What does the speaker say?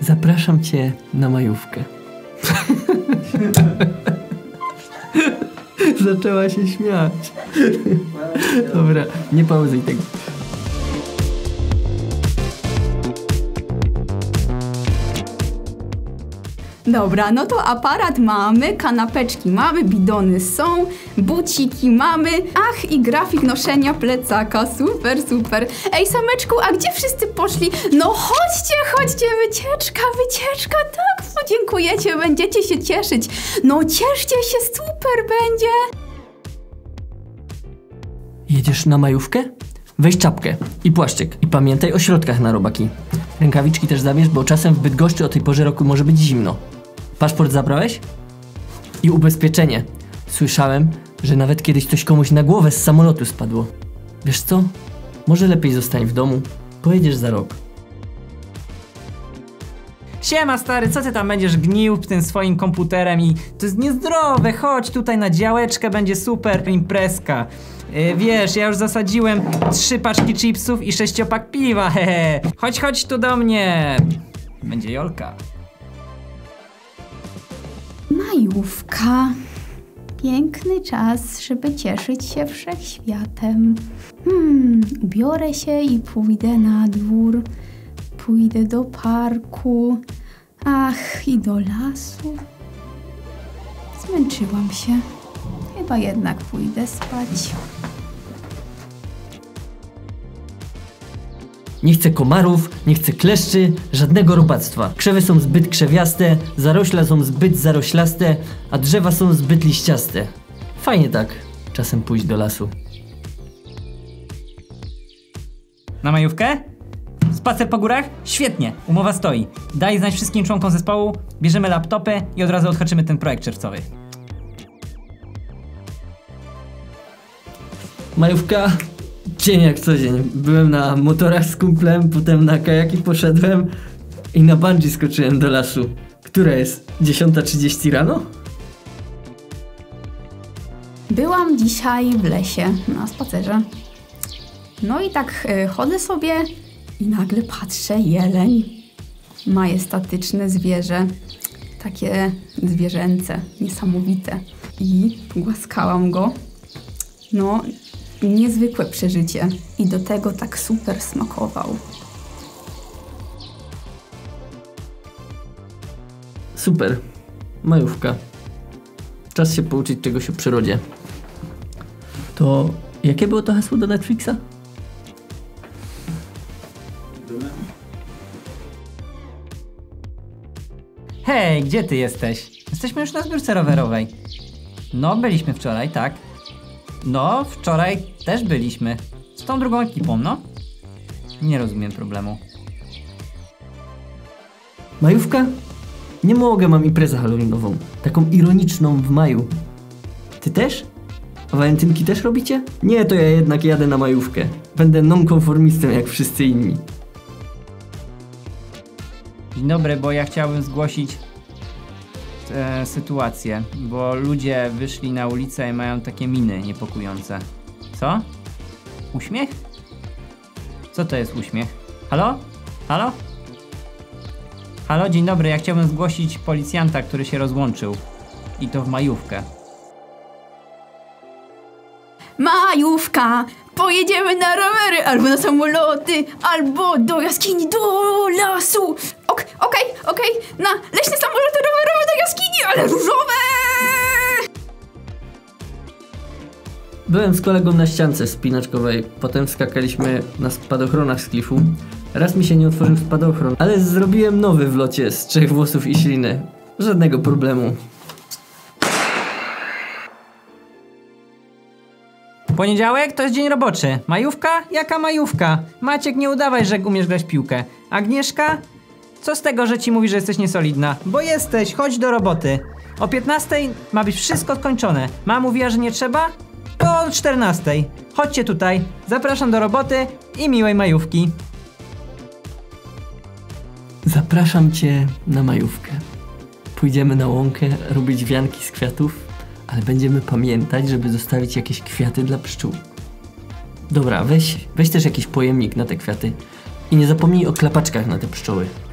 Zapraszam cię na majówkę. Zaczęła się śmiać. Dobra, nie pauzuj tego. Dobra, no to aparat mamy, kanapeczki mamy, bidony są, buciki mamy, ach i grafik noszenia plecaka, super, super. Ej, Sameczku, a gdzie wszyscy poszli? No chodźcie, chodźcie, wycieczka, tak, podziękujecie, będziecie się cieszyć. No cieszcie się, super będzie. Jedziesz na majówkę? Weź czapkę i płaszczyk i pamiętaj o środkach na robaki. Rękawiczki też zabierz, bo czasem w Bydgoszczy o tej porze roku może być zimno. Paszport zabrałeś? I ubezpieczenie. Słyszałem, że nawet kiedyś coś komuś na głowę z samolotu spadło. Wiesz co? Może lepiej zostań w domu. Pojedziesz za rok. Siema stary, co ty tam będziesz gnił tym swoim komputerem i to jest niezdrowe, chodź tutaj na działeczkę, będzie super imprezka. Wiesz, ja już zasadziłem 3 paczki chipsów i 6-pak piwa, hehe. Chodź tu do mnie. Będzie Jolka. Majówka. Piękny czas, żeby cieszyć się wszechświatem. Ubiorę się i pójdę na dwór. Pójdę do parku. Ach, i do lasu. Zmęczyłam się. Chyba jednak pójdę spać. Nie chcę komarów, nie chcę kleszczy, żadnego robactwa. Krzewy są zbyt krzewiaste, zarośla są zbyt zaroślaste, a drzewa są zbyt liściaste. Fajnie tak, czasem pójść do lasu. Na majówkę? Spacer po górach? Świetnie, umowa stoi. Daj znać wszystkim członkom zespołu, bierzemy laptopy i od razu odhaczymy ten projekt czerwcowy. Majówka, dzień jak co dzień. Byłem na motorach z kumplem, potem na kajaki poszedłem i na bungee skoczyłem do lasu. Która jest? 10:30 rano? Byłam dzisiaj w lesie na spacerze. No i tak chodzę sobie i nagle patrzę, jeleń. Majestatyczne zwierzę. Takie zwierzęce, niesamowite. I głaskałam go. No, niezwykłe przeżycie. I do tego tak super smakował. Super. Majówka. Czas się pouczyć czegoś o przyrodzie. To jakie było to hasło do Netflixa? Hej, gdzie ty jesteś? Jesteśmy już na zbiórce rowerowej. No, byliśmy wczoraj, tak. No, wczoraj też byliśmy. Z tą drugą ekipą, no. Nie rozumiem problemu. Majówka? Nie mogę, mam imprezę halloweenową. Taką ironiczną w maju. Ty też? A walentynki też robicie? Nie, to ja jednak jadę na majówkę. Będę nonkonformistą jak wszyscy inni. Dzień dobry, bo ja chciałbym zgłosić sytuację, bo ludzie wyszli na ulicę i mają takie miny niepokojące. Co? Uśmiech? Co to jest uśmiech? Halo? Halo? Halo, dzień dobry, ja chciałbym zgłosić policjanta, który się rozłączył. I to w majówkę. Majówka! Pojedziemy na rowery, albo na samoloty, albo do jaskini, do lasu. Okej, na leśne samoloty rowerowe do jaskini, ale różowe! Byłem z kolegą na ściance spinaczkowej, potem skakaliśmy na spadochronach z klifu. Raz mi się nie otworzył spadochron, ale zrobiłem nowy w locie z 3 włosów i śliny. Żadnego problemu. Poniedziałek to jest dzień roboczy. Majówka? Jaka majówka? Maciek, nie udawaj, że umiesz grać w piłkę. Agnieszka? Co z tego, że ci mówi, że jesteś niesolidna? Bo jesteś, chodź do roboty. O 15:00 ma być wszystko skończone. Mama mówiła, że nie trzeba? To o 14:00. Chodźcie tutaj. Zapraszam do roboty i miłej majówki. Zapraszam cię na majówkę. Pójdziemy na łąkę robić wianki z kwiatów, ale będziemy pamiętać, żeby zostawić jakieś kwiaty dla pszczół. Dobra, weź też jakiś pojemnik na te kwiaty i nie zapomnij o klapaczkach na te pszczoły.